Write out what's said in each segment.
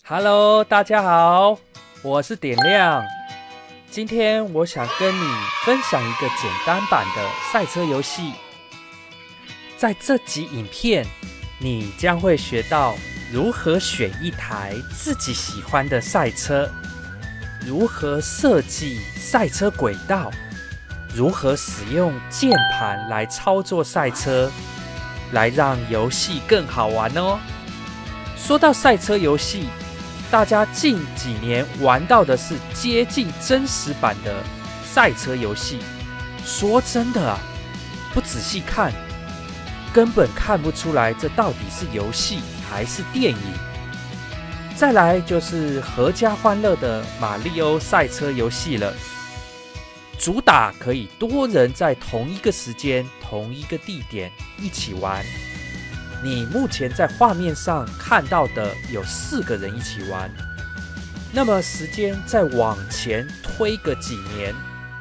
Hello， 大家好，我是点亮。今天我想跟你分享一个简单版的赛车游戏。在这集影片，你将会学到如何选一台自己喜欢的赛车，如何设计赛车轨道，如何使用键盘来操作赛车，来让游戏更好玩哦。说到赛车游戏，大家近几年玩到的是接近真实版的赛车游戏。说真的啊，不仔细看，根本看不出来这到底是游戏还是电影。再来就是合家欢乐的马里欧赛车游戏了，主打可以多人在同一个时间、同一个地点一起玩。你目前在画面上看到的有4个人一起玩，那么时间再往前推个几年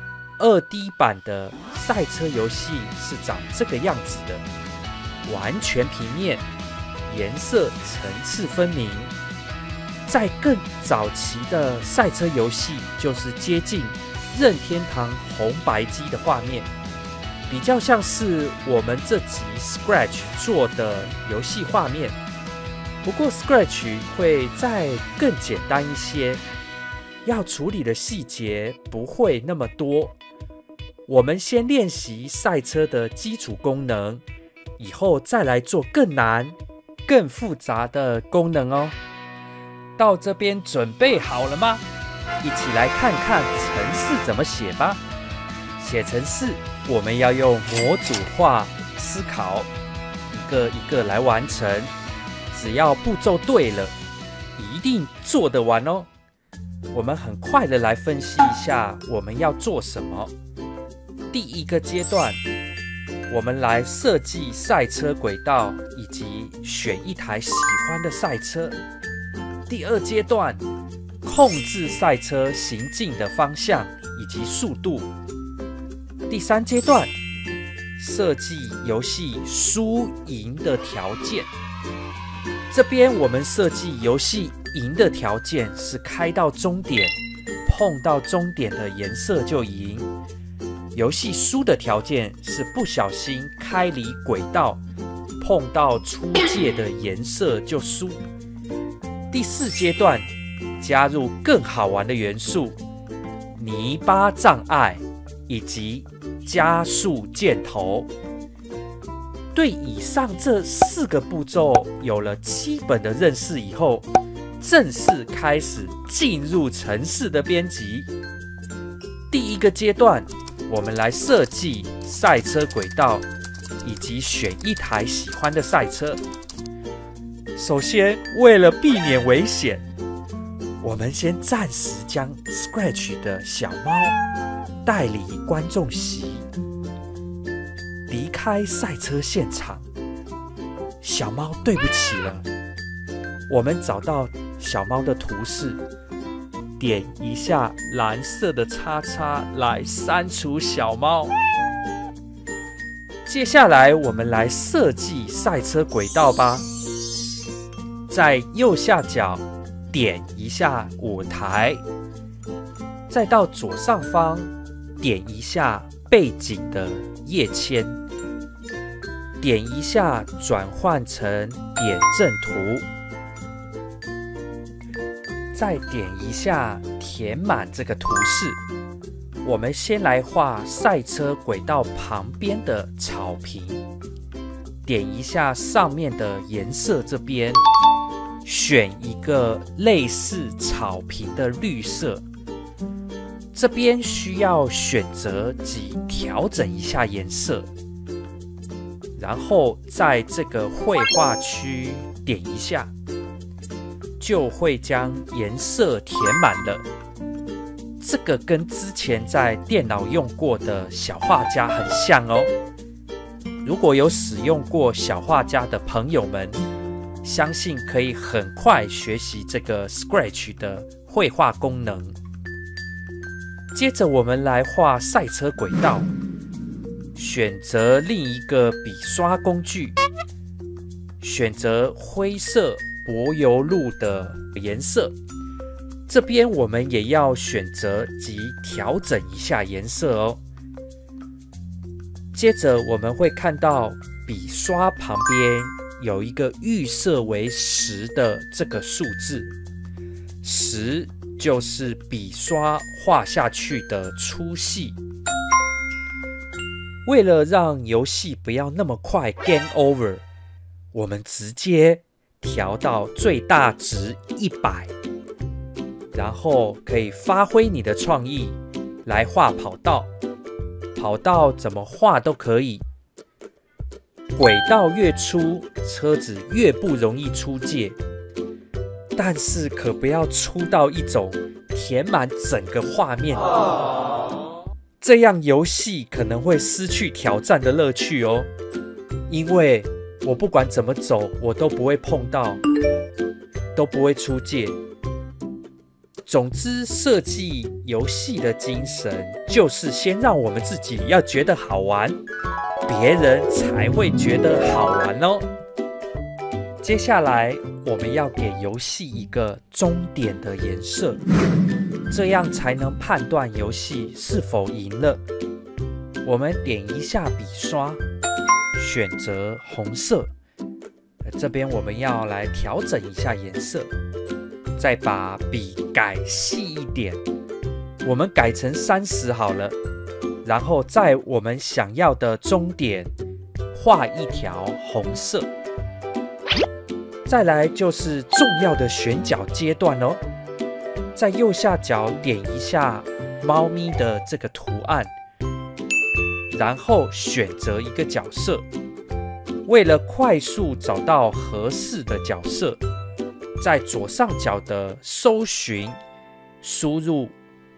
，2D 版的赛车游戏是长这个样子的，完全平面，颜色层次分明。在更早期的赛车游戏就是接近任天堂红白机的画面，比较像是我们这集 Scratch 做的游戏画面，不过 Scratch 会再更简单一些，要处理的细节不会那么多。我们先练习赛车的基础功能，以后再来做更难、更复杂的功能哦。到这边准备好了吗？一起来看看程式怎么写吧。写程式我们要用模组化思考，一个一个来完成，只要步骤对了，一定做得完哦。我们很快的来分析一下我们要做什么。第一个阶段，我们来设计赛车轨道以及选一台喜欢的赛车。第二阶段，控制赛车行进的方向以及速度。第3阶段，设计游戏输赢的条件。这边我们设计游戏赢的条件是开到终点，碰到终点的颜色就赢。游戏输的条件是不小心开离轨道，碰到出界的颜色就输。第4阶段，加入更好玩的元素，泥巴障碍以及加速箭头。对以上这4个步骤有了基本的认识以后，正式开始进入程式的编辑。第一个阶段，我们来设计赛车轨道以及选一台喜欢的赛车。首先，为了避免危险，我们先暂时将 Scratch 的小猫带离观众席，离开赛车现场。小猫，对不起了。我们找到小猫的图示，点一下蓝色的叉叉来删除小猫。接下来我们来设计赛车轨道吧。在右下角点一下舞台，再到左上方点一下背景的页签，点一下转换成点阵图，再点一下填满这个图示。我们先来画赛车轨道旁边的草坪，点一下上面的颜色，这边选一个类似草坪的绿色，这边需要选择及调整一下颜色，然后在这个绘画区点一下，就会将颜色填满了。这个跟之前在电脑用过的小画家很像哦。如果有使用过小画家的朋友们，相信可以很快学习这个 Scratch 的绘画功能。接着我们来画赛车轨道，选择另一个笔刷工具，选择灰色、 柏油路的颜色。这边我们也要选择及调整一下颜色哦。接着我们会看到笔刷旁边有一个预设为10的这个数字，10就是笔刷画下去的粗细。为了让游戏不要那么快 game over， 我们直接调到最大值100，然后可以发挥你的创意来画跑道。跑道怎么画都可以，轨道越粗，车子越不容易出界。但是可不要粗到一种填满整个画面，这样游戏可能会失去挑战的乐趣哦。因为我不管怎么走，我都不会碰到，都不会出界。总之，设计游戏的精神就是先让我们自己要觉得好玩，别人才会觉得好玩哦。接下来我们要给游戏一个终点的颜色，这样才能判断游戏是否赢了。我们点一下笔刷，选择红色。这边我们要来调整一下颜色，再把笔改细一点，我们改成30好了。然后在我们想要的终点画一条红色。再来就是重要的选角阶段哦，在右下角点一下猫咪的这个图案，然后选择一个角色。为了快速找到合适的角色，在左上角的搜寻输入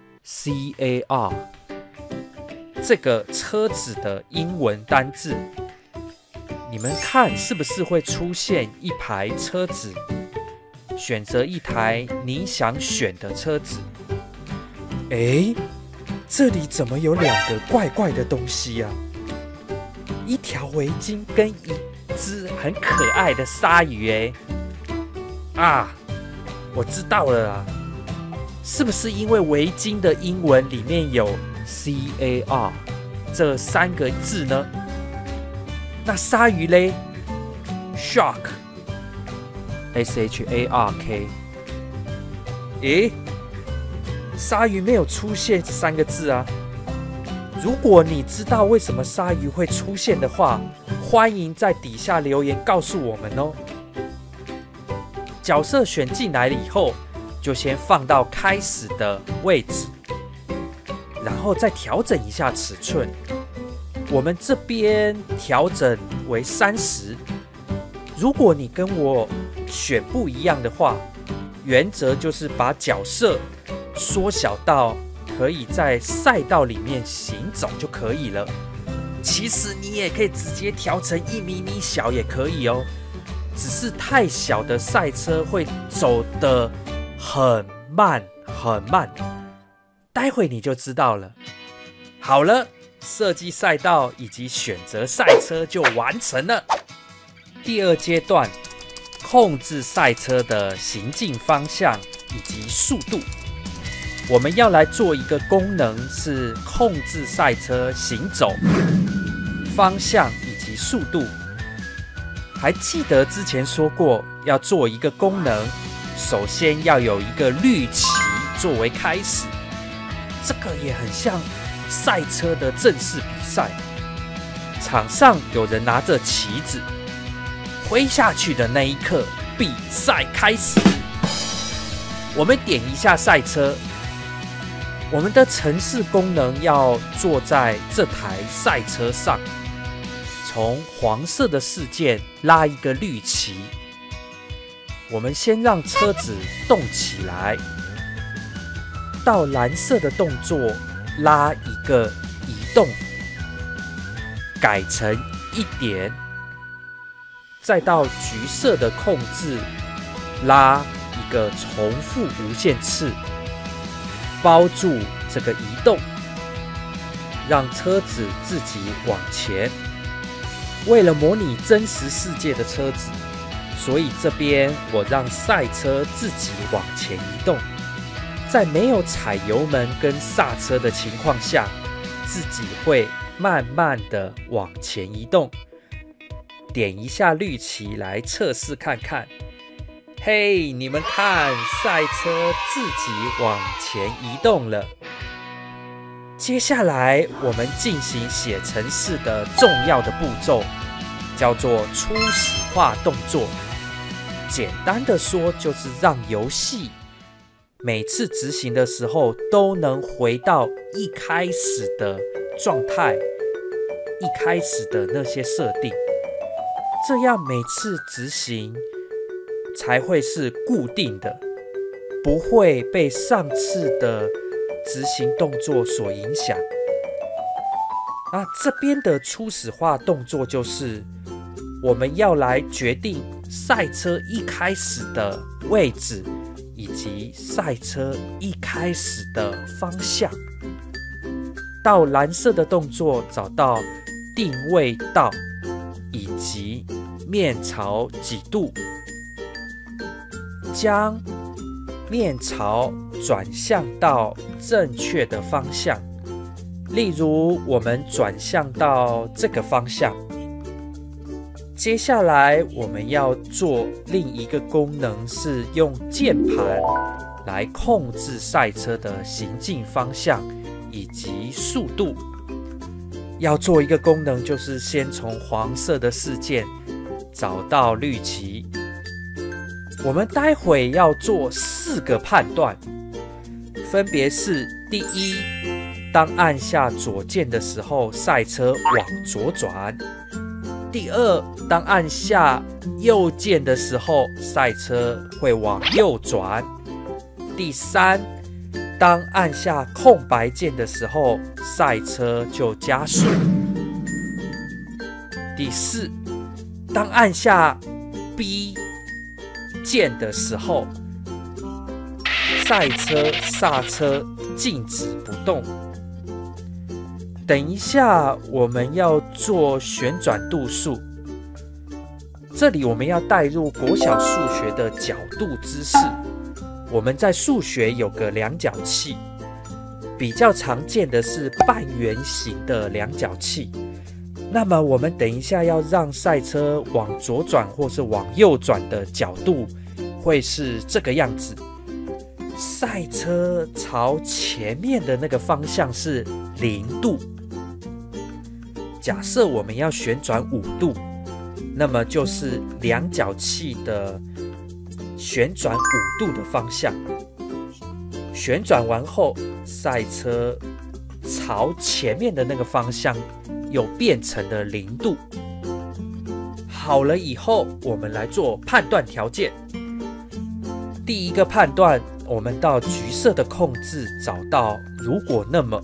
CAR 这个车子的英文单字，你们看是不是会出现一排车子？选择一台你想选的车子。诶，这里怎么有2个怪怪的东西啊？一条围巾跟一只很可爱的鲨鱼诶。啊，我知道了啦，是不是因为围巾的英文里面有 CAR 这3个字呢？那鲨鱼嘞 ？Shark SHARK。诶，鲨鱼没有出现这3个字啊。如果你知道为什么鲨鱼会出现的话，欢迎在底下留言告诉我们哦。角色选进来了以后，就先放到开始的位置，然后再调整一下尺寸。我们这边调整为30。如果你跟我选不一样的话，原则就是把角色缩小到可以在赛道里面行走就可以了。其实你也可以直接调成1咪咪小也可以哦，只是太小的赛车会走得很慢很慢，待会你就知道了。好了，设计赛道以及选择赛车就完成了。第2阶段，控制赛车的行进方向以及速度。我们要来做一个功能，是控制赛车行走、方向以及速度。还记得之前说过，要做一个功能，首先要有一个绿旗作为开始。这个也很像赛车的正式比赛，场上有人拿着旗子，挥下去的那一刻，比赛开始。我们点一下赛车。我们的程式功能要坐在这台赛车上，从黄色的事件拉一个绿旗。我们先让车子动起来，到蓝色的动作拉一个移动，改成1点，再到橘色的控制拉一个重复无限次，包住这个移动，让车子自己往前。为了模拟真实世界的车子， 所以这边我让赛车自己往前移动，在没有踩油门跟刹车的情况下，自己会慢慢的往前移动。点一下绿旗来测试看看。嘿，你们看，赛车自己往前移动了。接下来我们进行写程式的重要的步骤，叫做初始化动作。简单的说，就是让游戏每次执行的时候都能回到一开始的状态，一开始的那些设定，这样每次执行才会是固定的，不会被上次的执行动作所影响。这边的初始化动作就是我们要来决定赛车一开始的位置以及赛车一开始的方向。到蓝色的动作找到定位道以及面朝几度，将面朝转向到正确的方向。例如我们转向到这个方向。接下来我们要做另一个功能，是用键盘来控制赛车的行进方向以及速度。要做一个功能，就是先从黄色的事件找到绿旗。我们待会要做4个判断，分别是：第一，当按下左键的时候，赛车往左转；第二，当按下右键的时候，赛车会往右转；第三，当按下空白键的时候，赛车就加速；第四，当按下 B 键的时候，赛车刹车静止不动。等一下我们要做旋转度数，这里我们要带入国小数学的角度知识。我们在数学有个量角器，比较常见的是半圆形的量角器。那么我们等一下要让赛车往左转或是往右转的角度会是这个样子。赛车朝前面的那个方向是0度。假设我们要旋转5度，那么就是量角器的旋转5度的方向。旋转完后，赛车朝前面的那个方向又变成了0度。好了以后，我们来做判断条件。第一个判断，我们到橘色的控制找到如果那么，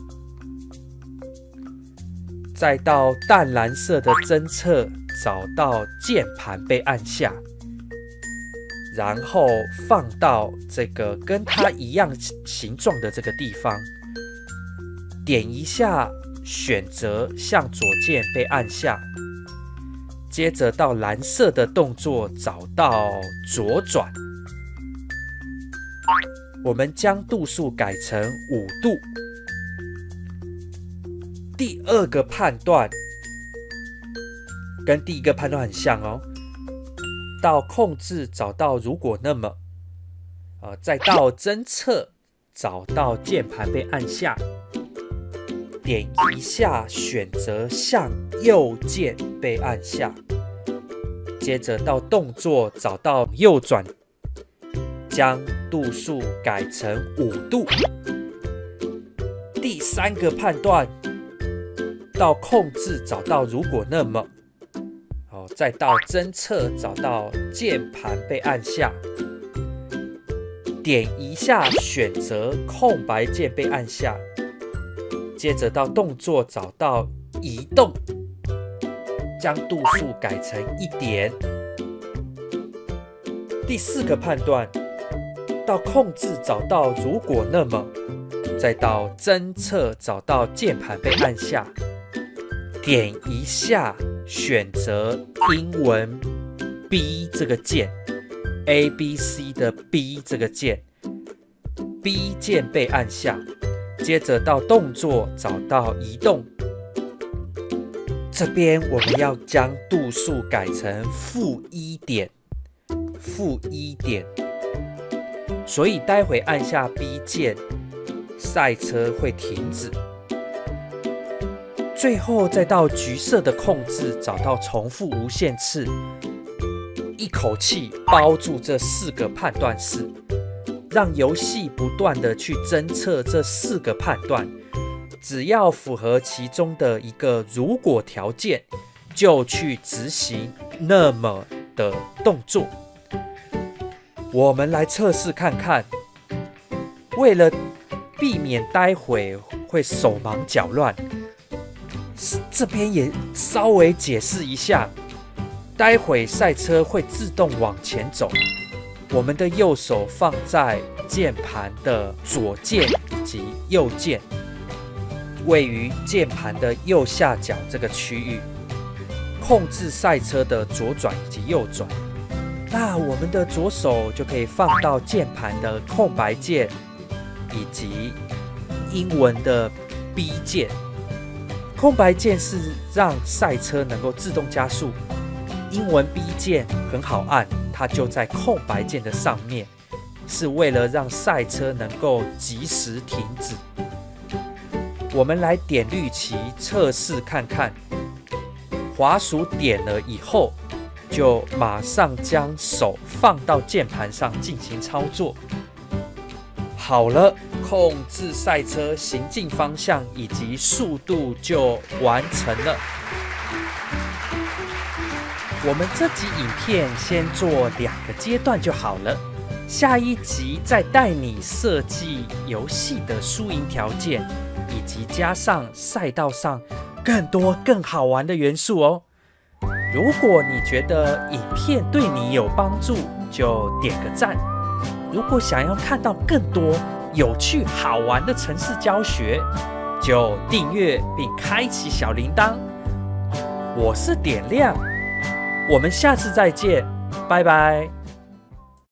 再到淡蓝色的侦测找到键盘被按下，然后放到这个跟它一样形状的这个地方，点一下选择向左键被按下，接着到蓝色的动作找到左转，我们将度数改成5度。第二个判断跟第一个判断很像哦，到控制找到如果那么，再到侦测找到键盘被按下，点一下选择向右键被按下，接着到动作找到右转，将度数改成5度。第三个判断，到控制找到如果那么，再到侦测找到键盘被按下，点一下选择空白键被按下，接着到动作找到移动，将度数改成1点。第四个判断，到控制找到如果那么，再到侦测找到键盘被按下，点一下选择英文 B 这个键 ，ABC 的 B 这个键 ，B 键被按下，接着到动作找到移动。这边我们要将度数改成-1点，-1点。所以待会按下 B 键，赛车会停止。最后再到橘色的控制，找到重复无限次，一口气包住这4个判断式，让游戏不断的去侦测这4个判断，只要符合其中的一个如果条件，就去执行那么的动作。我们来测试看看，为了避免待会会手忙脚乱，这边也稍微解释一下，待会赛车会自动往前走，我们的右手放在键盘的左键以及右键，位于键盘的右下角这个区域，控制赛车的左转以及右转。那我们的左手就可以放到键盘的空白键以及英文的 B 键。空白键是让赛车能够自动加速，英文 B 键很好按，它就在空白键的上面，是为了让赛车能够及时停止。我们来点绿旗测试看看，滑鼠点了以后，就马上将手放到键盘上进行操作。好了，控制赛车行进方向以及速度就完成了。我们这集影片先做2个阶段就好了，下一集再带你设计游戏的输赢条件，以及加上赛道上更多更好玩的元素哦。如果你觉得影片对你有帮助，就点个赞。如果想要看到更多有趣好玩的程式教学，就订阅并开启小铃铛。我是点亮，我们下次再见，拜拜。